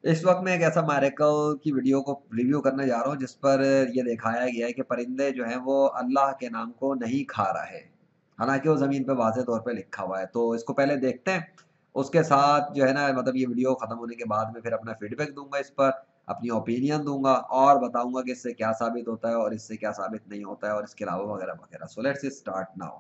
इस वक्त मैं एक ऐसा मायरेकल की वीडियो को रिव्यू करने जा रहा हूँ जिस पर ये दिखाया गया है कि परिंदे जो हैं वो अल्लाह के नाम को नहीं खा रहे। हालाँकि वो ज़मीन पे वाज़े तौर पे लिखा हुआ है। तो इसको पहले देखते हैं, उसके साथ जो है ना मतलब ये वीडियो खत्म होने के बाद में फिर अपना फीडबैक दूँगा इस पर, अपनी ओपिनियन दूँगा और बताऊँगा कि इससे क्या साबित होता है और इससे क्या साबित नहीं होता है और इसके अलावा वगैरह-वगैरह। So let's start now.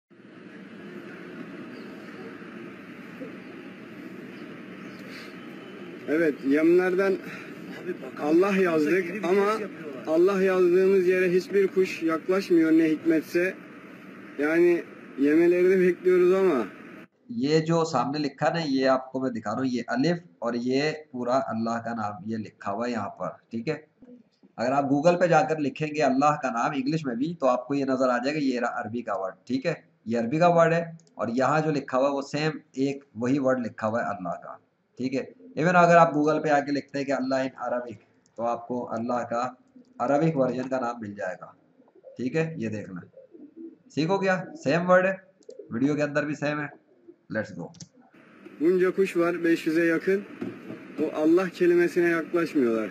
Evet, yemlerden Allah yazdık ama Allah yazdığımız yere hiçbir kuş yaklaşmıyor ne hikmetse. Yani yemelerini bekliyoruz ama ये जो सामने लिखा ना ये आपको मैं दिखा रहा हूँ ये अलिफ और ये पूरा अल्लाह का नाम ये लिखा हुआ है यहाँ पर, ठीक है? अगर आप गूगल पे जाकर लिखेंगे अल्लाह का नाम इंग्लिश में भी तो आपको ये नज़र आ जाएगा ये रहा अरबी का वर्ड, ठीक है? ये अरबी का वर्ड है और यहाँ जो लिखा हुआ है वो सेम एक वही वर्ड लिखा हुआ है अल्लाह का, ठीक है? इवन अगर आप गूगल पे आके लिखते हैं कि अल्लाह इन अरबिक तो आपको अल्लाह का अरबिक वर्जन का नाम मिल जाएगा, ठीक है? ये देखना। ठीक हो गया? सेम वर्ड है, वीडियो के अंदर भी सेम है। Let's go. bunca kuş var 500'e yakın. O Allah kelimesine yaklaşmıyorlar.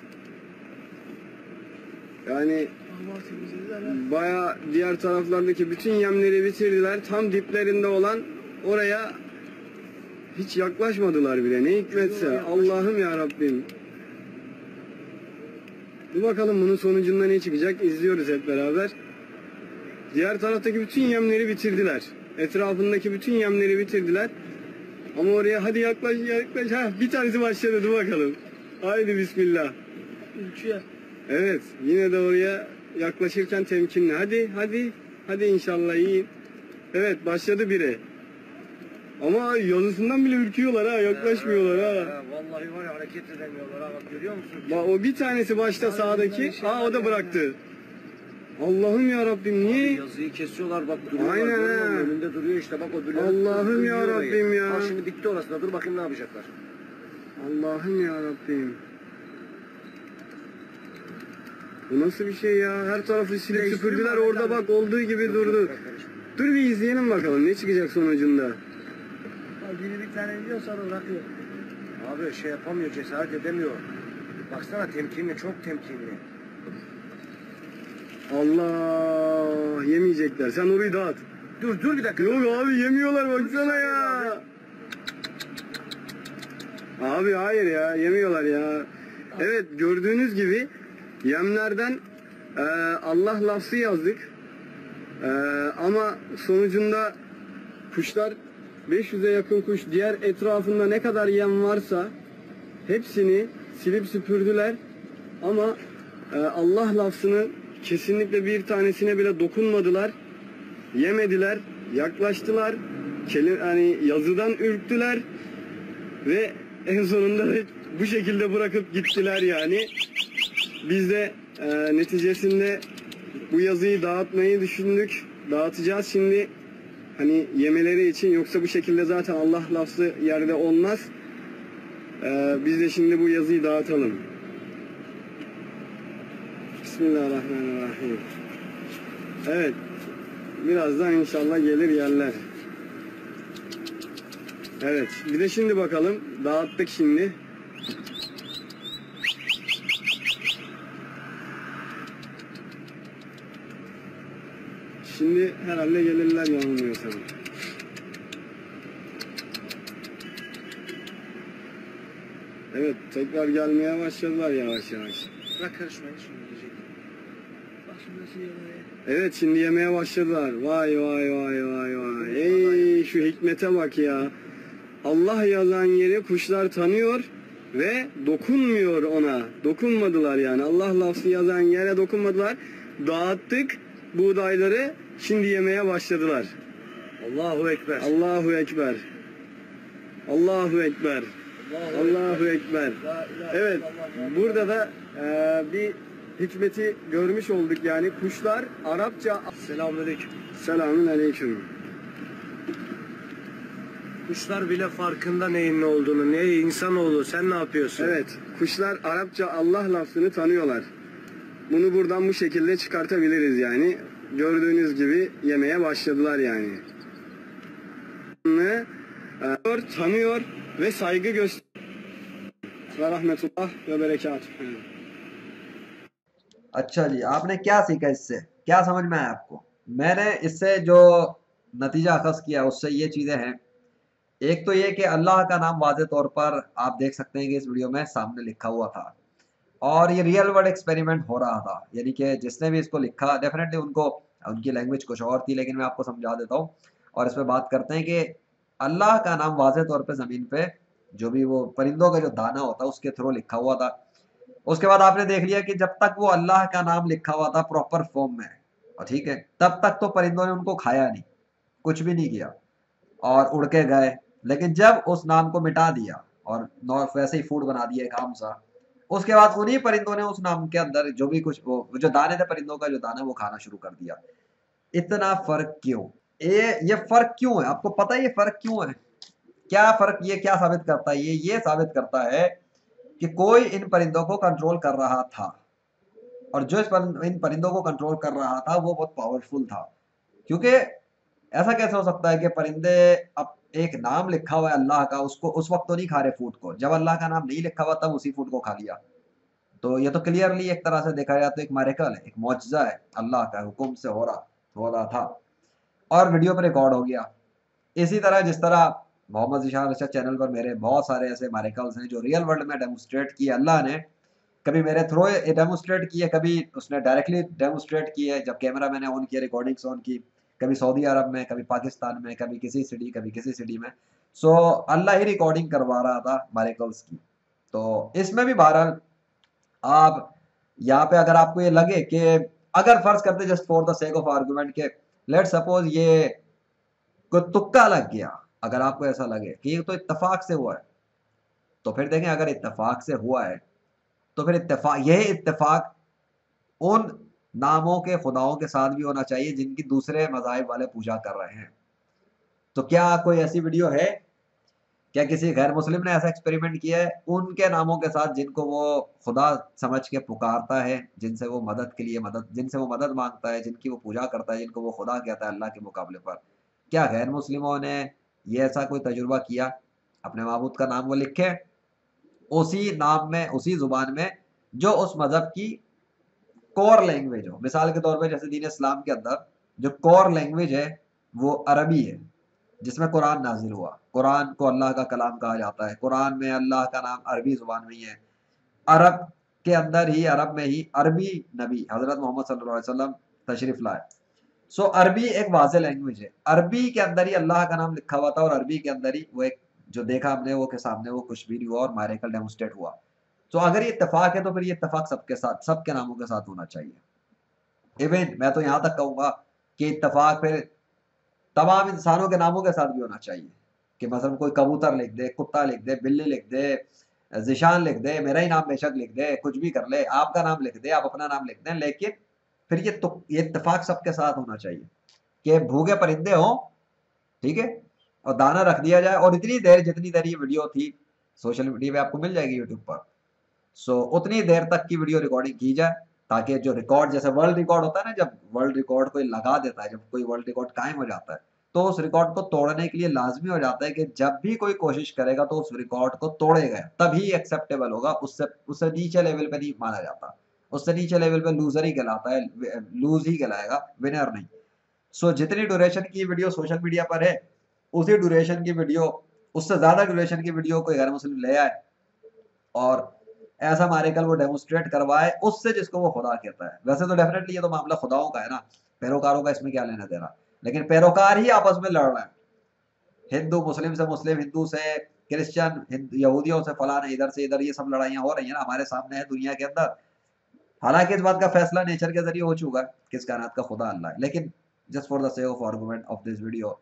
Yani baya diğer taraflardaki bütün yemleri bitirdiler. Tam diplerinde olan oraya hiç yaklaşmadılar bile. Ne hikmetse. Allah'ım ya Rabbim. Dur bakalım bunun sonucunda ne çıkacak? İzliyoruz hep beraber. Diğer taraftaki bütün yemleri bitirdiler. Etrafındaki bütün yemleri bitirdiler. Ama oraya hadi yaklaş yaklaş. Ha, bir tanesi başladı. Dur bakalım. Haydi bismillah. Evet. Yine de oraya yaklaşırken temkinli. Hadi hadi. Hadi inşallah iyi. Evet başladı biri. Ama yazısından bile ürküyorlar ha. Yaklaşmıyorlar ha. Vallahi var ya hareket edemiyorlar ha. Bak görüyor musun? Bak o bir tanesi başta sağdaki. Aa o da bıraktı. Allah'ım ya Rabbim niye? Yazıyı kesiyorlar bak duruyorlar. Aynen görüyor musun? ha. Önünde duruyor işte bak o duruyor. Allah'ım ya Rabbim ya. Ha şimdi dikti orasında dur bakayım ne yapacaklar. Allah'ım ya Rabbim. Bu nasıl bir şey ya? Her tarafı silip süpürdüler. Orada bak olduğu gibi durdu. Dur bir izleyelim bakalım ne çıkacak sonucunda. Biri bir tane diyor sonra bırakıyor. Abi şey yapamıyor cesaret edemiyor. Baksana temkinli çok temkinli. Allah yemeyecekler. Sen orayı dağıt. Dur bir dakika. Yok abi yemiyorlar baksana ya. Abi hayır ya yemiyorlar ya. Evet gördüğünüz gibi yemlerden Allah lafzı yazdık. Ama sonucunda kuşlar 500'e yakın kuş diğer etrafında ne kadar yem varsa hepsini silip süpürdüler. Ama Allah lafzını kesinlikle bir tanesine bile dokunmadılar. Yemediler, yaklaştılar. Yani yazıdan ürktüler ve en sonunda da bu şekilde bırakıp gittiler yani. Biz de neticesinde bu yazıyı dağıtmayı düşündük. Dağıtacağız şimdi hani yemeleri için yoksa bu şekilde zaten Allah lafzı yerde olmaz. Biz de şimdi bu yazıyı dağıtalım. Bismillahirrahmanirrahim. Evet. Birazdan inşallah gelir yerler. Evet. Bir de şimdi bakalım. Dağıttık şimdi. Şimdi herhalde gelirler yanılmıyorsam. Evet. Tekrar gelmeye başladılar yavaş yavaş. Bırak karışmayın şimdi yiyecek. Bak şimdi nasıl yiyorlar ya. Evet şimdi yemeye başladılar. Vay vay vay vay vay. Ey şu hikmete bak ya. Allah yazan yeri kuşlar tanıyor ve dokunmuyor ona. Dokunmadılar yani. Allah lafzı yazan yere dokunmadılar. Dağıttık buğdayları. Şimdi yemeye başladılar. Allahu Ekber. Allahu Ekber. Allahu Ekber. Allahu Ekber. Evet. Burada da bir hikmeti görmüş olduk yani. Kuşlar Arapça. Selamünaleyküm. Selamun aleyküm. Kuşlar bile farkında neyin ne olduğunu. Ne insanoğlu sen ne yapıyorsun? Evet. Kuşlar Arapça Allah lafzını tanıyorlar. Bunu buradan bu şekilde çıkartabiliriz yani. Gördüğünüz gibi yemeye başladılar yani. Tanıyor ve saygı gösteriyor. व रहमतुल्लाह व बरकातुहू। अच्छा जी, आपने क्या सीखा इससे, क्या समझ में आया आपको? मैंने इससे जो नतीजा अखज़ किया उससे ये चीजें हैं। एक तो ये कि अल्लाह का नाम वाज़े तौर पर आप देख सकते हैं कि इस वीडियो में सामने लिखा हुआ था और ये रियल वर्ल्ड एक्सपेरिमेंट हो रहा था। यानी कि जिसने भी इसको लिखा डेफ़िनेटली उनको उनकी लैंग्वेज कुछ और थी, लेकिन मैं आपको समझा देता हूँ और इस पे बात करते हैं कि अल्लाह का नाम वाज़े तौर पे ज़मीन पे जो भी वो परिंदों का जो दाना होता है उसके थ्रू लिखा हुआ था। उसके बाद आपने देख लिया कि जब तक वो अल्लाह का नाम लिखा हुआ था प्रॉपर फॉर्म में, और ठीक है, तब तक तो परिंदों ने उनको खाया नहीं, कुछ भी नहीं किया और उड़ के गए। लेकिन जब उस नाम को मिटा दिया और वैसे ही फूड बना दिया एक आम सा, उसके बाद उन्हीं परिंदों ने उस नाम के अंदर जो भी कुछ वो जो दाने थे परिंदों का जो दाना वो खाना शुरू कर दिया। इतना फर्क क्यों? ये फर्क क्यों है? आपको पता है ये फर्क क्यों है? क्या फर्क, ये क्या साबित करता है? ये साबित करता है कि कोई इन परिंदों को कंट्रोल कर रहा था और जो इन परिंदों को कंट्रोल कर रहा था वो बहुत पावरफुल था। क्योंकि ऐसा कैसे हो सकता है कि परिंदे अब एक नाम लिखा हुआ है अल्लाह का, उसको उस वक्त तो नहीं खा रहे फूड को, जब अल्लाह का नाम नहीं लिखा हुआ तब उसी फूड को खा लिया। तो ये तो क्लियरली एक तरह से देखा जाए तो एक मिरेकल है, एक मौजज़ा है, अल्लाह का हुक्म से हो रहा था और वीडियो पे रिकॉर्ड हो गया। इसी तरह जिस तरह मोहम्मद ज़ीशान रिसर्च चैनल पर मेरे बहुत सारे ऐसे मिरेकल्स हैं जो रियल वर्ल्ड में डेमोन्स्ट्रेट किए अल्लाह ने, कभी मेरे थ्रू डेमोन्स्ट्रेट किए, कभी उसने डायरेक्टली डेमोन्स्ट्रेट किए जब कैमरा मैंने ऑन किया, रिकॉर्डिंग्स ऑन की, कभी सऊदी अरब में, कभी पाकिस्तान में, कभी किसी सिटी, कभी किसी सिटी में। सो अल्लाह ही रिकॉर्डिंग करवा रहा था मिरेकल्स की। तो इसमें भी बहरहाल आप यहाँ पे अगर आपको ये लगे कि अगर फर्ज करते just for the sake of argument के लेट सपोज ये कोई तुक्का लग गया, अगर आपको ऐसा लगे कि ये तो इत्तेफाक से हुआ है, तो फिर देखें अगर इत्तेफाक से हुआ है तो फिर यही इत्तेफाक उन नामों के खुदाओं के साथ भी होना चाहिए जिनकी दूसरे मज़ाहिब वाले पूजा कर रहे हैं। तो क्या कोई ऐसी वीडियो है, क्या किसी गैर मुस्लिम ने ऐसा एक्सपेरिमेंट किया है उनके नामों के साथ जिनको वो खुदा समझ के पुकारता है, जिनसे वो मदद के लिए जिनसे वो मदद मांगता है, जिनकी वो पूजा करता है, जिनको वो खुदा कहता है अल्लाह के मुकाबले पर? क्या गैर मुस्लिमों ने ये ऐसा कोई तजुर्बा किया? अपने माबूद का नाम वो लिखे उसी नाम में, उसी जुबान में जो उस मजहब की कोर लैंग्वेज हो। मिसाल के तौर पे जैसे दीन इस्लाम के अंदर जो कोर लैंग्वेज है वो अरबी है, जिसमें कुरान नाजिल हुआ। कुरान को अल्लाह का कलाम कहा जाता है, कुरान में अल्लाह का नाम अरबी जुबान में ही है। अरब के अंदर ही, अरब में ही अरबी नबी हजरत मोहम्मद सल्लल्लाहु अलैहि वसल्लम तशरीफ लाए। सो अरबी एक वाज़ेह लैंग्वेज है, अरबी के अंदर ही अल्लाह का नाम लिखा हुआ था और अरबी के अंदर ही वो एक जो देखा हमने वो के सामने वो कुछ भी नहीं हुआ और मायरेकल डेमोन्स्ट्रेट हुआ। तो अगर ये इत्तेफाक है तो फिर ये इत्तेफाक सबके साथ, सबके नामों के साथ होना चाहिए। इवन मैं तो यहाँ तक कहूँगा कि इत्तेफाक फिर तमाम इंसानों के नामों के साथ भी होना चाहिए कि मसलन कोई कबूतर लिख दे, कुत्ता लिख दे, बिल्ली लिख दे, ज़िशान लिख दे, मेरा ही नाम बेशक लिख दे, कुछ भी कर ले, आपका नाम लिख दे, आप अपना नाम लिख दें, लेकिन फिर ये इत्तेफाक सबके साथ होना चाहिए कि भूखे परिंदे हों, ठीक है, और दाना रख दिया जाए और इतनी देर जितनी देर ये वीडियो थी सोशल मीडिया पे आपको मिल जाएगी यूट्यूब पर। सो उतनी देर तक की वीडियो रिकॉर्डिंग की जाए ताकि जो रिकॉर्ड, जैसे वर्ल्ड रिकॉर्ड होता है ना, जब वर्ल्ड रिकॉर्ड कोई लगा देता है, जब कोई वर्ल्ड रिकॉर्ड कायम हो जाता है तो उस रिकॉर्ड को तोड़ने के लिए लाजमी हो जाता है कि जब भी कोई कोशिश करेगा तो उस रिकॉर्ड को तोड़ेगा तभी एक्सेप्टेबल होगा, उससे उससे नीचे लेवल पे नहीं माना जाता, उससे नीचे लेवल पे लूजर ही कहलाता है, लूज ही कहलाएगा, विनर नहीं। सो जितनी ड्यूरेशन की वीडियो सोशल मीडिया पर है उसी ड्यूरेशन की वीडियो, उससे ज्यादा ड्यूरेशन की वीडियो कोई गैर मुस्लिम ले आए और ऐसा मारेकल वो डेमोन्स्ट्रेट करवाए उससे जिसको वो खुदा कहता है। वैसे तो डेफिनेटली ये तो मामला खुदाओं का है ना, पैरोकारों का इसमें क्या लेना देना, लेकिन पैरोकार ही आपस में लड़ रहे हैं, हिंदू मुस्लिम से, मुस्लिम हिंदू से, क्रिश्चियन यहूदियों से, फलाने इधर से इधर, ये सब लड़ाइयाँ हो रही है ना हमारे सामने है दुनिया के अंदर। हालांकि इस बात का फैसला नेचर के जरिए हो चुका है, किस कायनात का खुदा अल्लाह है, लेकिन just for the sake of argument of this video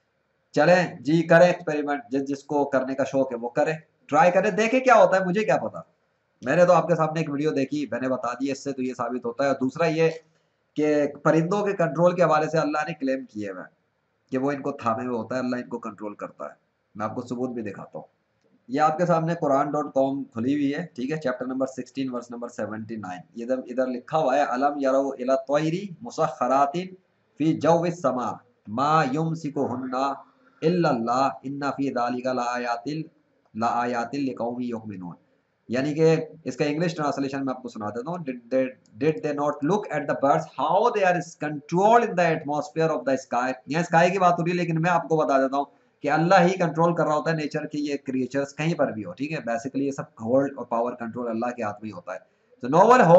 चलें जी, करें एक्सपेरिमेंट, जिसको करने का शौक है वो करे, ट्राई करे, देखे क्या होता है, मुझे क्या पता। मैंने तो आपके सामने एक वीडियो देखी, मैंने बता दिया, इससे तो ये साबित होता है। और दूसरा ये कि परिंदों के कंट्रोल के हवाले से अल्लाह ने क्लेम किए हुए कि वो इनको थामे हुए होता है, अल्लाह इनको कंट्रोल करता है। मैं आपको सबूत भी दिखाता हूँ। ये आपके सामने कुरान.com खुली हुई है, ठीक है, चैप्टर नंबर 16 वर्स नंबर 79। इधर लिखा हुआ है अलम यरौ इला तौइरी मुसख्खरातिन फी जव्विस समा मा युमसिकुहुन्ना इल्लल्लाह इन्ना फी ज़ालिका लाआयातिल लिकौमिन युमिनून। यानी कि इसका इंग्लिश ट्रांसलेशन मैं आपको सुना देता हूँ। Did they not look at the birds how they are control in the atmosphere of the sky. यहाँ स्काई की बात हो रही है, लेकिन मैं आपको बता देता हूँ कि अल्लाह ही कंट्रोल कर रहा होता है नेचर के ये क्रिएचर्स, कहीं पर भी हो, ठीक है। बेसिकली ये सब होल्ड और पावर कंट्रोल अल्लाह के हाथ में ही होता है। So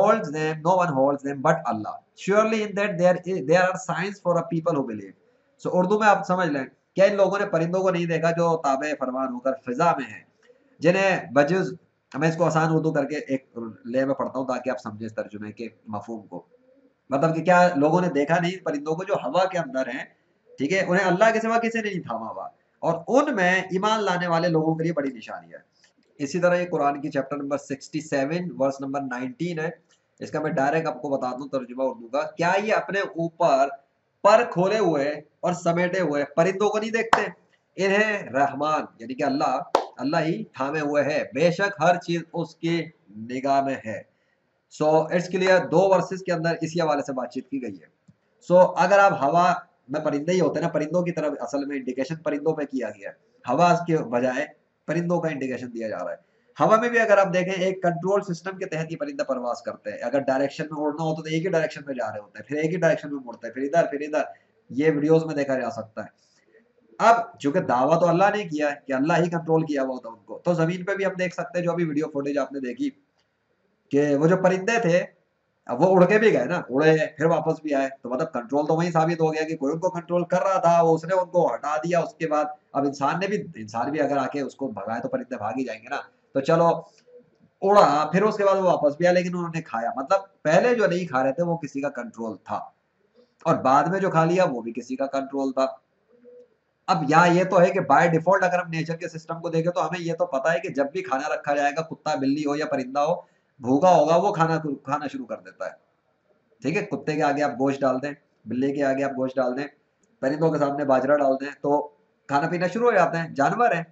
no one holds them but Allah. Surely in that there are signs for a people who believe. So Urdu में आप समझ लें, क्या इन लोगों ने परिंदों को नहीं देखा जो ताबे फरमान होकर फिजा में हैं, जिन्हें बजुज, मैं इसको आसान उर्दू करके एक ले में पढ़ता हूँ ताकि आप समझे इस तर्जुमे के मफहूम को। मतलब कि क्या लोगों ने देखा नहीं परिंदों को जो हवा के अंदर हैं, ठीक है, उन्हें अल्लाह के सिवा किसी ने नहीं थामा हुआ, और उनमें ईमान लाने वाले लोगों के लिए बड़ी निशानी है। इसी तरह ये कुरान की चैप्टर नंबर 67 वर्स नंबर 19 है। इसका मैं डायरेक्ट आपको बता दूं तर्जुमा उर्दू का। क्या ये अपने ऊपर पर खोले हुए और समेटे हुए परिंदों को नहीं देखते? इन्हें रहमान यानी कि अल्लाह ही थामे हुए है, बेशक हर चीज उसकी निगाह में है। सो इट्स क्लियर, दो वर्सेस के अंदर इसी हवाले से बातचीत की गई है। सो अगर आप हवा में, परिंदे ही होते हैं ना, परिंदों की तरफ असल में इंडिकेशन परिंदों पे किया गया है, हवा के बजाय परिंदों का इंडिकेशन दिया जा रहा है। हवा में भी अगर आप देखें एक कंट्रोल सिस्टम के तहत ही परिंदा प्रवास करते हैं। अगर डायरेक्शन में उड़ना हो तो एक ही डायरेक्शन में जा रहे होते हैं, फिर एक ही डायरेक्शन में मुड़ते हैं, फिर इधर। ये वीडियोस में देखा जा सकता है। अब चूंकि दावा तो अल्लाह ने किया है कि अल्लाह ही कंट्रोल किया हुआ होता उनको, तो जमीन पे भी हम देख सकते हैं, जो अभी वीडियो फुटेज आपने देखी कि वो जो परिंदे थे, अब वो उड़ के भी गए ना, उड़े फिर वापस भी आए, तो मतलब कंट्रोल तो वही साबित हो गया कि कोई उनको कंट्रोल कर रहा था, वो उसने उनको हटा दिया। उसके बाद अब इंसान भी अगर आके उसको भगाए तो परिंदे भाग ही जाएंगे ना। तो चलो उड़ा, फिर उसके बाद वो वापस भी आया, लेकिन उन्होंने खाया। मतलब पहले जो नहीं खा रहे थे वो किसी का कंट्रोल था, और बाद में जो खा लिया वो भी किसी का कंट्रोल था। अब यहाँ ये तो है कि बाय डिफॉल्ट अगर हम नेचर के सिस्टम को देखें तो हमें ये तो पता है कि जब भी खाना रखा जाएगा, कुत्ता बिल्ली हो या परिंदा हो, भूखा होगा वो खाना शुरू कर देता है, ठीक है। कुत्ते के आगे आप गोश्त डाल दें, बिल्ली के आगे आप गोश्त डाल दें, परिंदों के सामने बाजरा डाल दें, तो खाना पीना शुरू हो जाते हैं, जानवर हैं।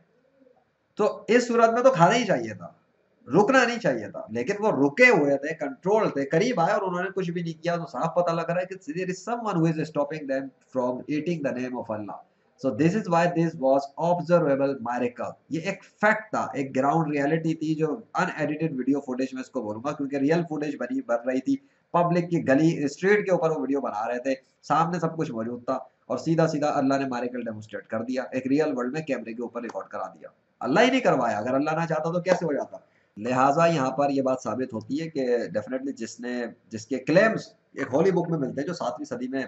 तो इस सूरत में तो खाना ही चाहिए था, रुकना नहीं चाहिए था, लेकिन वो रुके हुए थे, कंट्रोल थे, करीब आए और उन्होंने कुछ भी नहीं किया। तो साफ पता लग रहा है कि there is someone who is stopping them from eating the name of Allah. So this is why this was observable miracle. ये एक फैक्ट था, एक ग्राउंड रियलिटी थी, जो अनएडिटेड वीडियो फुटेज में इसको बोलूंगा, क्योंकि रियल फुटेज बन रही थी। पब्लिक की गली स्ट्रीट के ऊपर वो वीडियो बना रहे थे, सामने सब कुछ मौजूद था, और सीधा सीधा अल्लाह ने मिरेकल डेमोस्ट्रेट कर दिया, एक रियल वर्ल्ड में कैमरे के ऊपर रिकॉर्ड करा दिया। अल्लाह ही नहीं करवाया, अगर अल्लाह ना चाहता तो कैसे हो जाता। लिहाजा यहाँ पर ये बात साबित होती है कि डेफिनेटली जिसके क्लेम्स एक होली बुक में मिलते हैं जो 7वीं सदी में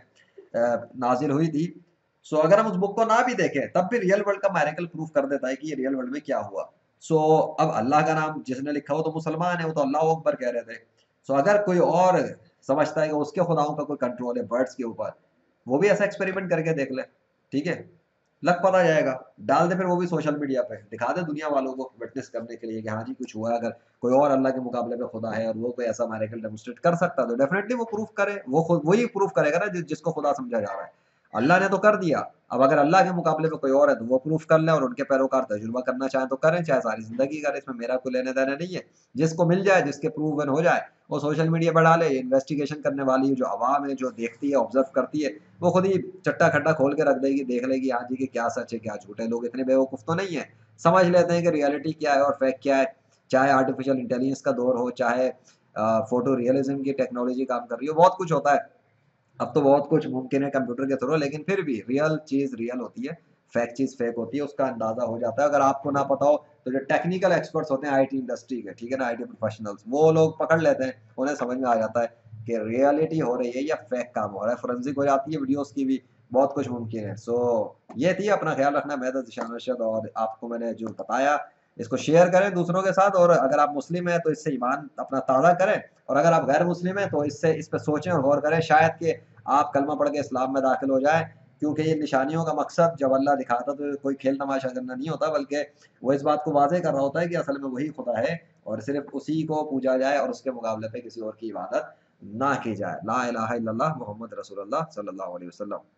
नाजिल हुई थी। सो अगर हम उस बुक को ना भी देखें तब भी रियल वर्ल्ड का मिरेकल प्रूफ कर देता है कि ये रियल वर्ल्ड में क्या हुआ। सो अब अल्लाह का नाम जिसने लिखा हो तो मुसलमान है, वो तो अल्लाह अकबर कह रहे थे। सो अगर कोई और समझता है कि उसके खुदाओं का कोई कंट्रोल है बर्ड्स के ऊपर, वो भी ऐसा एक्सपेरिमेंट करके देख ले, ठीक है, लग पता जाएगा। डाल दे फिर वो भी सोशल मीडिया पे, दिखा दे दुनिया वालों को विटनेस करने के लिए कि हाँ जी कुछ हुआ है। अगर कोई और अल्लाह के मुकाबले पे खुदा है और वो कोई ऐसा मिरेकल डेमोंस्ट्रेट कर सकता है तो डेफिनेटली वो प्रूफ करे, वो खुद वही प्रूफ करेगा ना जिसको खुदा समझा जा रहा है। अल्लाह ने तो कर दिया, अब अगर अल्लाह के मुकाबले पे कोई और है तो वो प्रूफ कर ले, और उनके पैरोकार तजुर्बा करना चाहें तो करें, चाहे सारी जिंदगी करें, इसमें मेरा कोई लेने देने नहीं है। जिसको मिल जाए, जिसके प्रूवन हो जाए, वो सोशल मीडिया पर डाले। इन्वेस्टिगेशन करने वाली जो आवाम है, जो देखती है, ऑब्जर्व करती है, वो खुद ही चट्टा खड्डा खोल के रख देगी, देख लेगी हाँ जी कि क्या सच है क्या झूठ है। लोग इतने बेवकूफ़ तो नहीं है, समझ लेते हैं कि रियलिटी क्या है और फैक्ट क्या है। चाहे आर्टिफिशियल इंटेलिजेंस का दौर हो, चाहे फोटो रियलिज्म की टेक्नोलॉजी काम कर रही हो, बहुत कुछ होता है। अब तो बहुत कुछ मुमकिन है कंप्यूटर के थ्रू, लेकिन फिर भी रियल चीज़ रियल होती है, फेक चीज़ फेक होती है, उसका अंदाजा हो जाता है। अगर आपको ना पता हो तो जो टेक्निकल एक्सपर्ट्स होते हैं आईटी इंडस्ट्री के, ठीक है ना, आईटी प्रोफेशनल्स, वो लोग पकड़ लेते हैं, उन्हें समझ में आ जाता है कि रियलिटी हो रही है या फेक काम हो रहा है। फोरेंसिक हो जाती है वीडियोस की भी, बहुत कुछ मुमकिन है। सो ये थी, अपना ख्याल रखना। मैं तो जिशान अरशद, और आपको मैंने जो बताया इसको शेयर करें दूसरों के साथ, और अगर आप मुस्लिम हैं तो इससे ईमान अपना ताज़ा करें, और अगर आप गैर मुस्लिम हैं तो इससे इस पर सोचें और गौर करें, शायद कि आप कलमा पढ़ के इस्लाम में दाखिल हो जाए। क्योंकि ये निशानियों का मकसद जब अल्लाह दिखाता तो कोई खेल तमाशा करना नहीं होता, बल्कि वो इस बात को वाज़ेह कर रहा होता है कि असल में वही खुदा है और सिर्फ उसी को पूजा जाए और उसके मुकाबले पे किसी और की इबादत ना की जाए। ला इलाहा इल्लल्लाह मुहम्मद रसूलुल्लाह सल्लल्लाहु अलैहि वसल्लम।